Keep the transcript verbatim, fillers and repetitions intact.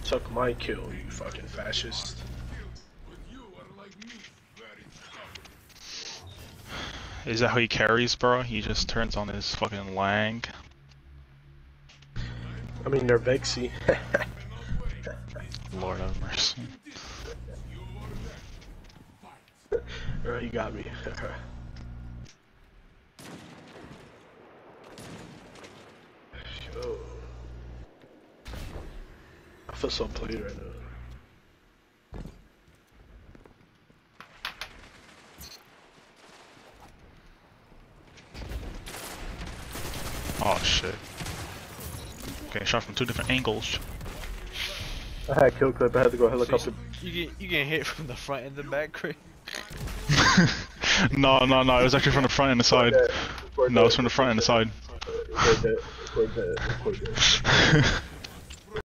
took my kill, you fucking fascist. Is that how he carries, bro? He just turns on his fucking Lang. I mean, they're Vexy. Lord have mercy. Alright, you got me. Yo. I feel so played right now. Oh shit. Getting shot from two different angles. I had a kill clip, I had to go helicopter. You get you get hit from the front and the back, Craig. No, no, no, it was actually from the front and the side. No, it was from the front and the side. Record that, record that, record that.